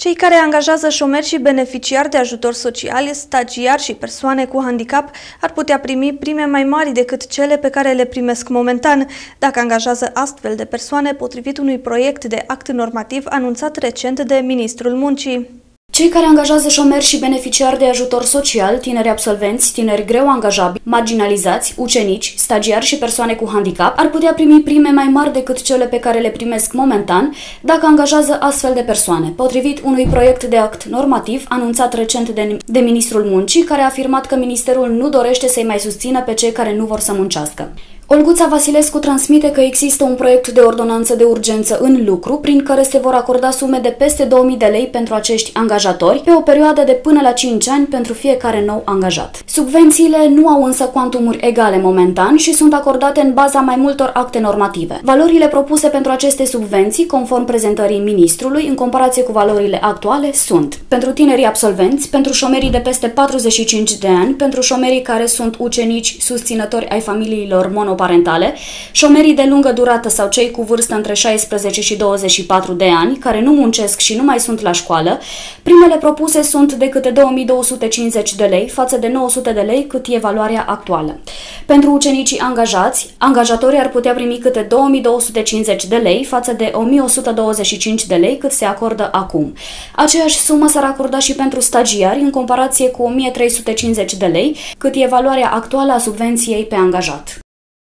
Cei care angajează șomeri și beneficiari de ajutor social, stagiari și persoane cu handicap ar putea primi prime mai mari decât cele pe care le primesc momentan, dacă angajează astfel de persoane, potrivit unui proiect de act normativ anunțat recent de Ministrul Muncii. Cei care angajează șomeri și beneficiari de ajutor social, tineri absolvenți, tineri greu angajabili, marginalizați, ucenici, stagiari și persoane cu handicap, ar putea primi prime mai mari decât cele pe care le primesc momentan dacă angajează astfel de persoane, potrivit unui proiect de act normativ anunțat recent de Ministrul Muncii, care a afirmat că Ministerul nu dorește să-i mai susțină pe cei care nu vor să muncească. Olguța Vasilescu transmite că există un proiect de ordonanță de urgență în lucru, prin care se vor acorda sume de peste 2000 de lei pentru acești angajatori, pe o perioadă de până la 5 ani pentru fiecare nou angajat. Subvențiile nu au însă cuantumuri egale momentan și sunt acordate în baza mai multor acte normative. Valorile propuse pentru aceste subvenții, conform prezentării ministrului, în comparație cu valorile actuale, sunt: pentru tinerii absolvenți, pentru șomerii de peste 45 de ani, pentru șomerii care sunt ucenici susținători ai familiilor monoparentale, șomerii de lungă durată sau cei cu vârstă între 16 și 24 de ani, care nu muncesc și nu mai sunt la școală, primele propuse sunt de câte 2250 de lei față de 900 de lei cât e valoarea actuală. Pentru ucenicii angajați, angajatorii ar putea primi câte 2250 de lei față de 1125 de lei cât se acordă acum. Aceeași sumă s-ar acorda și pentru stagiari în comparație cu 1350 de lei cât e valoarea actuală a subvenției pe angajat.